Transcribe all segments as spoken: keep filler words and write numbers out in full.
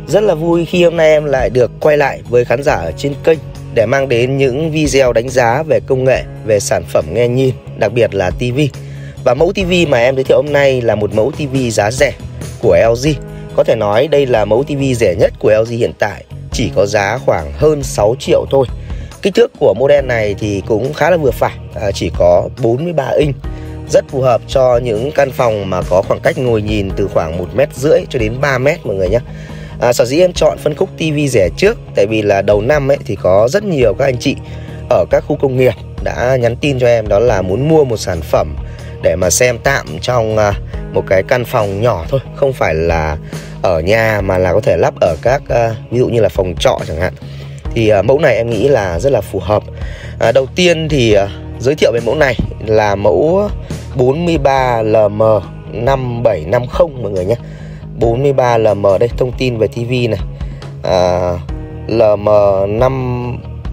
Rất là vui khi hôm nay em lại được quay lại với khán giả ở trên kênh để mang đến những video đánh giá về công nghệ, về sản phẩm nghe nhìn, đặc biệt là ti vi. Và mẫu ti vi mà em giới thiệu hôm nay là một mẫu ti vi giá rẻ của lờ giê. Có thể nói đây là mẫu ti vi rẻ nhất của lờ giê hiện tại, chỉ có giá khoảng hơn sáu triệu thôi. Kích thước của model này thì cũng khá là vừa phải, à, chỉ có bốn mươi ba inch, rất phù hợp cho những căn phòng mà có khoảng cách ngồi nhìn từ khoảng một mét rưỡi cho đến ba mét mọi người nhé. À, sở dĩ em chọn phân khúc ti vi rẻ trước tại vì là đầu năm ấy thì có rất nhiều các anh chị ở các khu công nghiệp đã nhắn tin cho em, đó là muốn mua một sản phẩm để mà xem tạm trong à, một cái căn phòng nhỏ thôi, không phải là ở nhà mà là có thể lắp ở các à, ví dụ như là phòng trọ chẳng hạn. Thì à, mẫu này em nghĩ là rất là phù hợp. à, Đầu tiên thì à, giới thiệu về mẫu này là mẫu bốn mươi ba L M năm bảy năm không mọi người nhé. bốn mươi ba L M đây, thông tin về ti vi này, à, L M năm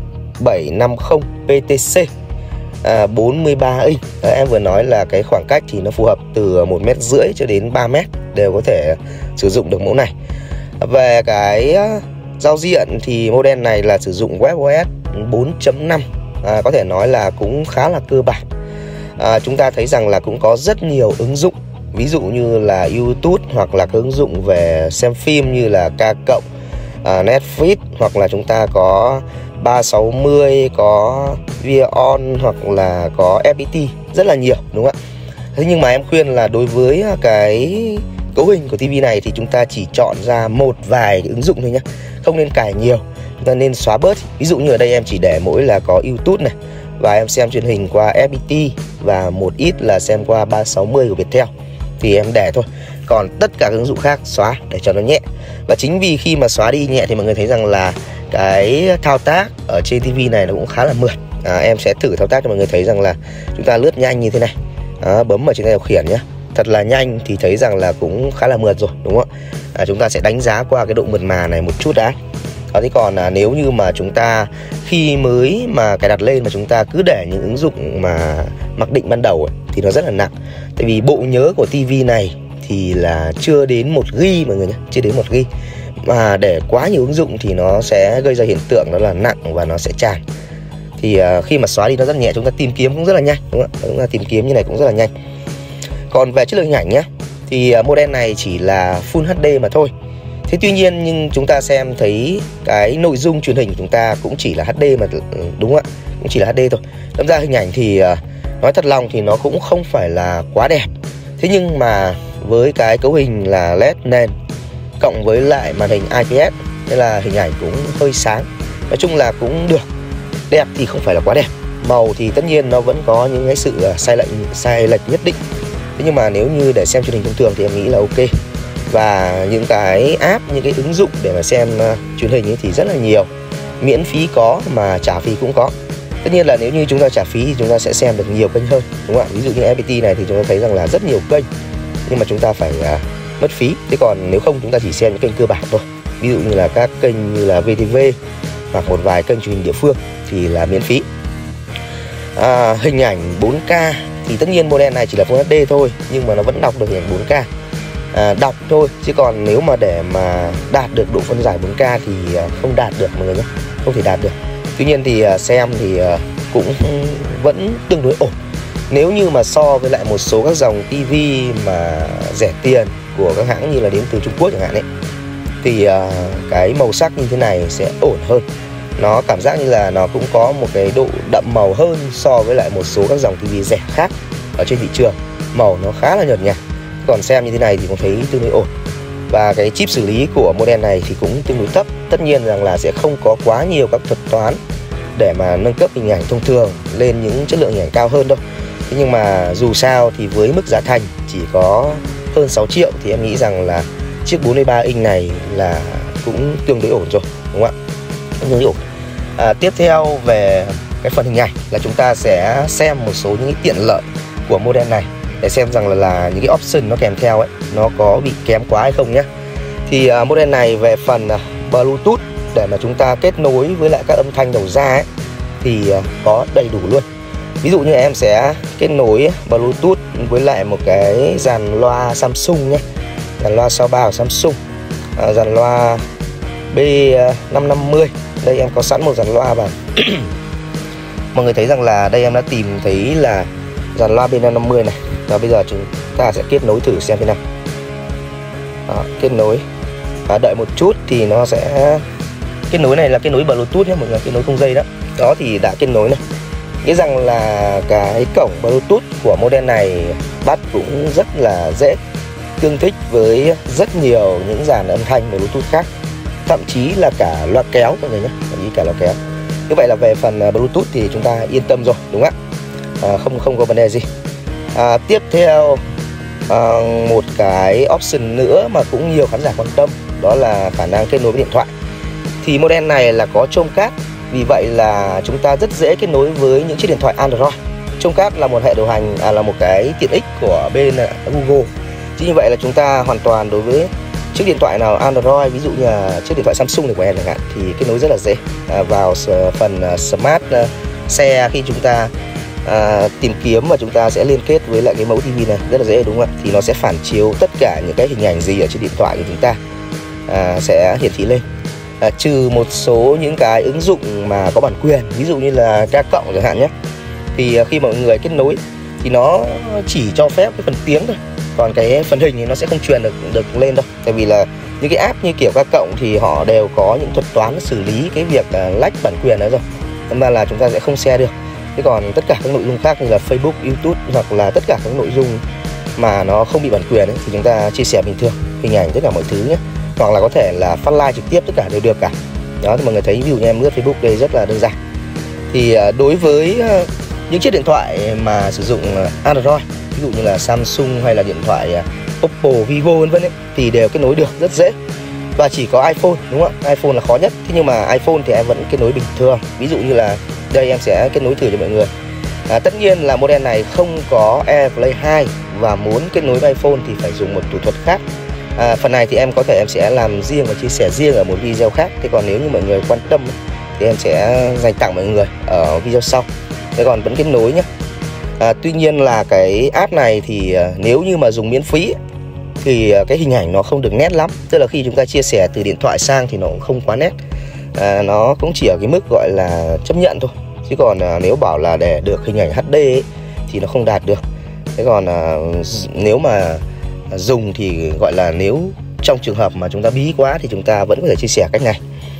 bảy năm không P T C, à, bốn mươi ba inch. Đấy, em vừa nói là cái khoảng cách thì nó phù hợp từ một mét rưỡi cho đến ba mét đều có thể sử dụng được mẫu này. Về cái giao diện thì model này là sử dụng WebOS bốn chấm năm, à, có thể nói là cũng khá là cơ bản. à, Chúng ta thấy rằng là cũng có rất nhiều ứng dụng, ví dụ như là YouTube hoặc là các ứng dụng về xem phim như là K cộng, à, Netflix, hoặc là chúng ta có ba sáu mươi, có Vion hoặc là có ép pê tê, rất là nhiều đúng không ạ? Thế nhưng mà em khuyên là đối với cái cấu hình của ti vi này thì chúng ta chỉ chọn ra một vài ứng dụng thôi nhé, không nên cài nhiều, chúng ta nên xóa bớt. Ví dụ như ở đây em chỉ để mỗi là có YouTube này, và em xem truyền hình qua ép pê tê, và một ít là xem qua ba sáu mươi của Viettel thì em để thôi. Còn tất cả các ứng dụng khác xóa để cho nó nhẹ. Và chính vì khi mà xóa đi nhẹ thì mọi người thấy rằng là cái thao tác ở trên ti vi này nó cũng khá là mượt. à, Em sẽ thử thao tác cho mọi người thấy rằng là chúng ta lướt nhanh như thế này, à, bấm ở trên tay điều khiển nhé, thật là nhanh thì thấy rằng là cũng khá là mượt rồi đúng không ạ? à, Chúng ta sẽ đánh giá qua cái độ mượt mà này một chút đã. Đó, thế còn à, nếu như mà chúng ta khi mới mà cài đặt lên mà chúng ta cứ để những ứng dụng mà mặc định ban đầu ấy, thì nó rất là nặng. Tại vì bộ nhớ của ti vi này thì là chưa đến một gi ga bai mọi người nhé, chưa đến một gi ga bai. Mà để quá nhiều ứng dụng thì nó sẽ gây ra hiện tượng đó là nặng và nó sẽ tràn. Thì à, khi mà xóa đi nó rất nhẹ, chúng ta tìm kiếm cũng rất là nhanh đúng không ạ? Chúng ta tìm kiếm như này cũng rất là nhanh. Còn về chất lượng hình ảnh nhé, thì à, model này chỉ là Full hát đê mà thôi. Thế tuy nhiên nhưng chúng ta xem thấy cái nội dung truyền hình của chúng ta cũng chỉ là hát đê mà đúng không ạ? Cũng chỉ là hát đê thôi. Đâm ra hình ảnh thì à, nói thật lòng thì nó cũng không phải là quá đẹp. Thế nhưng mà với cái cấu hình là led nền cộng với lại màn hình i pê ét, nên là hình ảnh cũng hơi sáng. Nói chung là cũng được. Đẹp thì không phải là quá đẹp. Màu thì tất nhiên nó vẫn có những cái sự sai lệch, sai lệch nhất định. Thế nhưng mà nếu như để xem truyền hình thông thường thì em nghĩ là ok. Và những cái app, những cái ứng dụng để mà xem uh, truyền hình ấy thì rất là nhiều. Miễn phí có mà trả phí cũng có. Tất nhiên là nếu như chúng ta trả phí thì chúng ta sẽ xem được nhiều kênh hơn đúng không ạ? Ví dụ như ép pê tê này thì chúng ta thấy rằng là rất nhiều kênh, nhưng mà chúng ta phải uh, mất phí. Thế còn nếu không chúng ta chỉ xem những kênh cơ bản thôi. Ví dụ như là các kênh như là vê tê vê hoặc một vài kênh truyền hình địa phương thì là miễn phí. à, Hình ảnh bốn K thì tất nhiên model này chỉ là Full hát đê thôi, nhưng mà nó vẫn đọc được hình ảnh bốn K. à, Đọc thôi, chứ còn nếu mà để mà đạt được độ phân giải bốn K thì không đạt được mọi người nhé, không thể đạt được. Tuy nhiên thì xem thì cũng vẫn tương đối ổn. Nếu như mà so với lại một số các dòng ti vi mà rẻ tiền của các hãng như là đến từ Trung Quốc chẳng hạn ấy, thì uh, cái màu sắc như thế này sẽ ổn hơn. Nó cảm giác như là nó cũng có một cái độ đậm màu hơn so với lại một số các dòng ti vi rẻ khác ở trên thị trường. Màu nó khá là nhợt nhạt. Còn xem như thế này thì cũng thấy tương đối ổn. Và cái chip xử lý của model này thì cũng tương đối thấp. Tất nhiên rằng là sẽ không có quá nhiều các thuật toán để mà nâng cấp hình ảnh thông thường lên những chất lượng hình ảnh cao hơn đâu. Thế nhưng mà dù sao thì với mức giá thành chỉ có hơn sáu triệu thì em nghĩ rằng là chiếc bốn mươi ba inch này là cũng tương đối ổn rồi đúng không ạ? Tương đối ổn. À, tiếp theo về cái phần hình ảnh là chúng ta sẽ xem một số những cái tiện lợi của model này để xem rằng là, là những cái option nó kèm theo ấy nó có bị kém quá hay không nhé. Thì uh, model này về phần uh, Bluetooth để mà chúng ta kết nối với lại các âm thanh đầu ra ấy, thì uh, có đầy đủ luôn. Ví dụ như em sẽ kết nối Bluetooth với lại một cái dàn loa Samsung nhé, dàn loa sao ba của Samsung, à, dàn loa B năm năm mươi. Đây em có sẵn một dàn loa và mọi người thấy rằng là đây em đã tìm thấy là dàn loa B năm năm mươi này. Và bây giờ chúng ta sẽ kết nối thử xem thế nào. Đó, kết nối và đợi một chút thì nó sẽ kết nối. Này là kết nối Bluetooth nhé mọi người, kết nối không dây đó. Đó thì đã kết nối này. Nghĩa rằng là cái cổng Bluetooth của model này bắt cũng rất là dễ, tương thích với rất nhiều những dàn âm thanh Bluetooth khác, thậm chí là cả loa kéo mọi người nhé, thậm chí cả loa kéo. Như vậy là về phần Bluetooth thì chúng ta yên tâm rồi, đúng không ạ? À, không không có vấn đề gì. À, tiếp theo à, một cái option nữa mà cũng nhiều khán giả quan tâm, đó là khả năng kết nối với điện thoại. Thì model này là có Chromecast, vì vậy là chúng ta rất dễ kết nối với những chiếc điện thoại Android. Chromecast là một hệ điều hành, à, là một cái tiện ích của bên Google. Chính như vậy là chúng ta hoàn toàn đối với chiếc điện thoại nào Android, ví dụ như là chiếc điện thoại Samsung này của em chẳng hạn, thì kết nối rất là dễ. À, vào phần Smart Share khi chúng ta à, tìm kiếm và chúng ta sẽ liên kết với lại cái mẫu tivi này rất là dễ, đúng không ạ? Thì nó sẽ phản chiếu tất cả những cái hình ảnh gì ở trên điện thoại của chúng ta à, sẽ hiển thị lên. À, trừ một số những cái ứng dụng mà có bản quyền, ví dụ như là K cộng chẳng hạn nhé, thì khi mọi người kết nối thì nó chỉ cho phép cái phần tiếng thôi, còn cái phần hình thì nó sẽ không truyền được được lên đâu. Tại vì là những cái app như kiểu K cộng thì họ đều có những thuật toán xử lý cái việc uh, lách bản quyền đó rồi, nên mà là chúng ta sẽ không share được. Thế còn tất cả các nội dung khác như là Facebook, YouTube hoặc là tất cả các nội dung mà nó không bị bản quyền ấy, thì chúng ta chia sẻ bình thường, hình ảnh tất cả mọi thứ nhé, hoặc là có thể là phát live trực tiếp, tất cả đều được cả. Đó thì mọi người thấy ví dụ như em lướt Facebook đây rất là đơn giản. Thì uh, đối với uh, những chiếc điện thoại mà sử dụng Android, ví dụ như là Samsung hay là điện thoại Oppo, Vivo vân vân thì đều kết nối được rất dễ. Và chỉ có iPhone, đúng không ạ? iPhone là khó nhất. Thế nhưng mà iPhone thì em vẫn kết nối bình thường. Ví dụ như là đây em sẽ kết nối thử cho mọi người. À, tất nhiên là model này không có AirPlay hai và muốn kết nối với iPhone thì phải dùng một thủ thuật khác. À, phần này thì em có thể em sẽ làm riêng và chia sẻ riêng ở một video khác. Thế còn nếu như mọi người quan tâm thì em sẽ dành tặng mọi người ở video sau. Thế còn vẫn kết nối nhé. À, tuy nhiên là cái app này thì uh, nếu như mà dùng miễn phí thì uh, cái hình ảnh nó không được nét lắm. Tức là khi chúng ta chia sẻ từ điện thoại sang thì nó cũng không quá nét. À, nó cũng chỉ ở cái mức gọi là chấp nhận thôi. Chứ còn uh, nếu bảo là để được hình ảnh hát đê ấy, thì nó không đạt được. Thế còn uh, nếu mà dùng thì gọi là nếu trong trường hợp mà chúng ta bí quá thì chúng ta vẫn có thể chia sẻ cách này.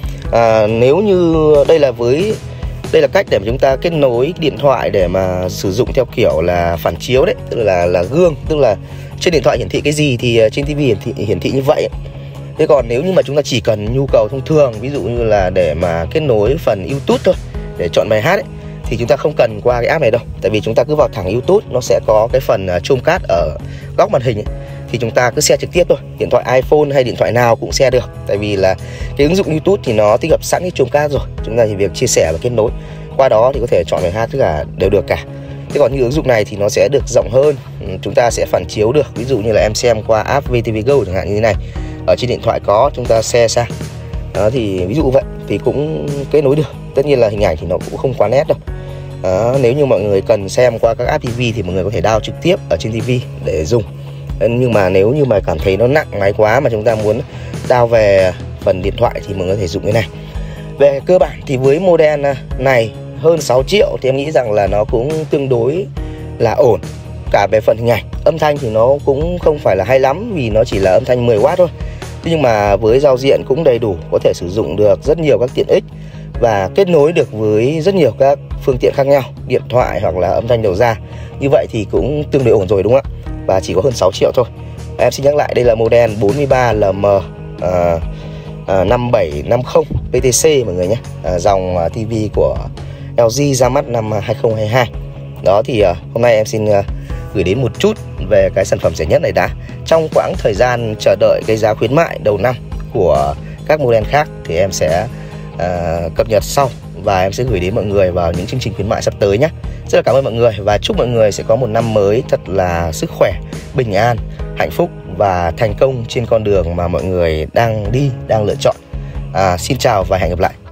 À, nếu như đây là với Đây là cách để mà chúng ta kết nối điện thoại để mà sử dụng theo kiểu là phản chiếu đấy, tức là là gương, tức là trên điện thoại hiển thị cái gì thì trên tivi hiển thị hiển thị như vậy. Thế còn nếu như mà chúng ta chỉ cần nhu cầu thông thường, ví dụ như là để mà kết nối phần YouTube thôi, để chọn bài hát ấy, thì chúng ta không cần qua cái app này đâu. Tại vì chúng ta cứ vào thẳng YouTube, nó sẽ có cái phần Chromecast ở góc màn hình ấy, thì chúng ta cứ share trực tiếp thôi. Điện thoại iPhone hay điện thoại nào cũng share được. Tại vì là cái ứng dụng YouTube thì nó tích hợp sẵn cái Chromecast rồi. Chúng ta chỉ việc chia sẻ và kết nối. Qua đó thì có thể chọn bài hát tất cả đều được cả. Thế còn như ứng dụng này thì nó sẽ được rộng hơn. Chúng ta sẽ phản chiếu được. Ví dụ như là em xem qua app vê tê vê Go chẳng hạn như thế này. Ở trên điện thoại có, chúng ta share sang. Đó thì ví dụ vậy thì cũng kết nối được. Tất nhiên là hình ảnh thì nó cũng không quá nét đâu. Đó, nếu như mọi người cần xem qua các app ti vi thì mọi người có thể download trực tiếp ở trên tivi để dùng. Nhưng mà nếu như mà cảm thấy nó nặng máy quá mà chúng ta muốn download về phần điện thoại thì mọi người có thể dùng cái này. Về cơ bản thì với model này hơn sáu triệu thì em nghĩ rằng là nó cũng tương đối là ổn. Cả về phần hình ảnh, âm thanh thì nó cũng không phải là hay lắm vì nó chỉ là âm thanh mười oát thôi. Thế nhưng mà với giao diện cũng đầy đủ, có thể sử dụng được rất nhiều các tiện ích và kết nối được với rất nhiều các phương tiện khác nhau, điện thoại hoặc là âm thanh đầu ra. Như vậy thì cũng tương đối ổn rồi, đúng không ạ? Và chỉ có hơn sáu triệu thôi. Em xin nhắc lại, đây là model bốn ba L M à, à, năm bảy năm không P T C mọi người nhé. À, dòng à, tivi của L G ra mắt năm hai không hai hai. Đó thì à, hôm nay em xin à, gửi đến một chút về cái sản phẩm rẻ nhất này đã. Trong quãng thời gian chờ đợi cái giá khuyến mại đầu năm của các model khác thì em sẽ à, cập nhật sau và em sẽ gửi đến mọi người vào những chương trình khuyến mại sắp tới nhé. Rất là cảm ơn mọi người và chúc mọi người sẽ có một năm mới thật là sức khỏe, bình an, hạnh phúc và thành công trên con đường mà mọi người đang đi, đang lựa chọn. À, xin chào và hẹn gặp lại.